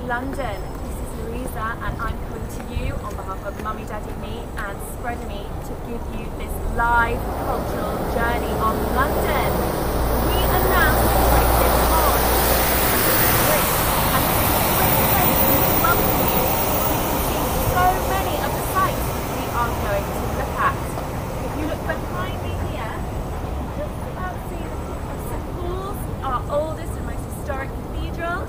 London. This is Louisa and I'm coming to you on behalf of Mummy, Daddy, me and Spreader Me to give you this live cultural journey on London. We are now situated on the bridge and this is a great place to welcome you. You can see so many of the sites we are going to look at. If you look behind me here, you can just about see the tip of St Paul's, our oldest and most historic cathedral.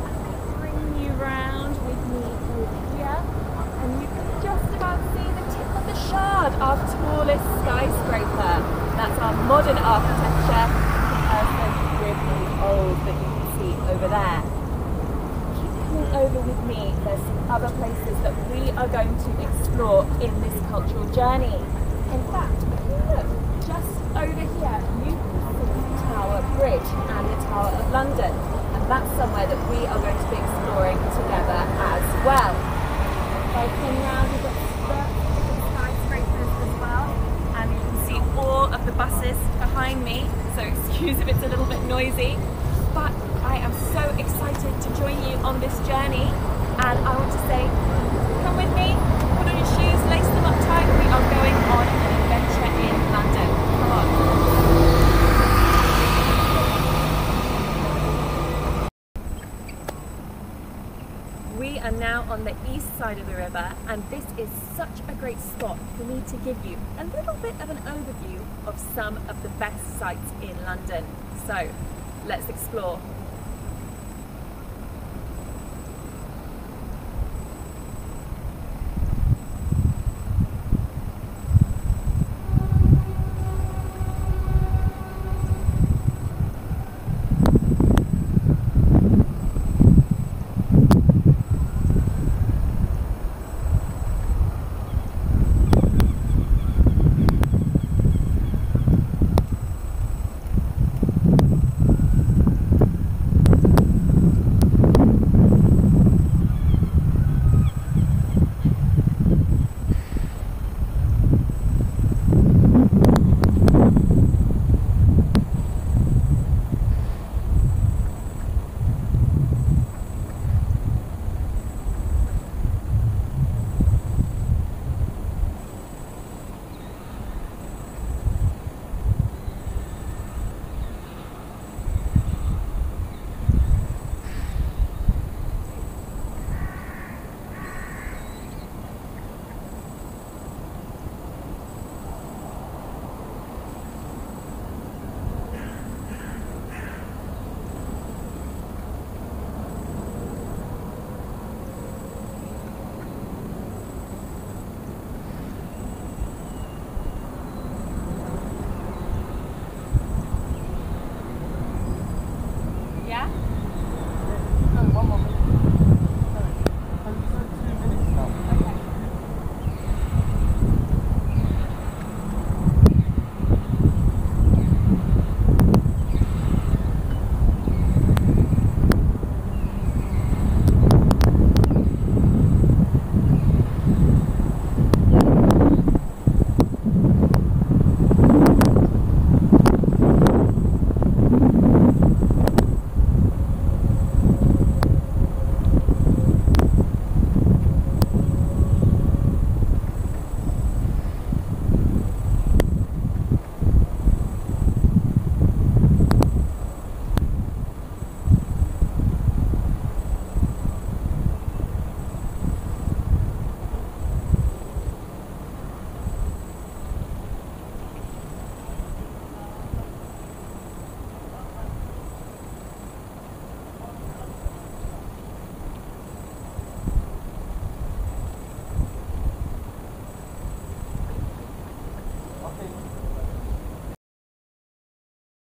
Round with me over here, and you can just about see the tip of the Shard, our tallest skyscraper. That's our modern architecture in comparison with the old that you can see over there. Keep coming over with me. There's some other places that we are going to explore in this cultural journey. In fact, if you look just over here, you can see the Tower Bridge and the Tower of London. That's somewhere that we are going to be exploring together as well. If I come round, we've got different skyscrapers as well, and you can see all of the buses behind me, so excuse if it's a little bit noisy, but I am so excited to join you on this journey, and I want to say, come with me, put on your shoes, lace them up tight, we are going on an adventure in London. Come on. We are now on the east side of the river, and this is such a great spot for me to give you a little bit of an overview of some of the best sites in London. So let's explore.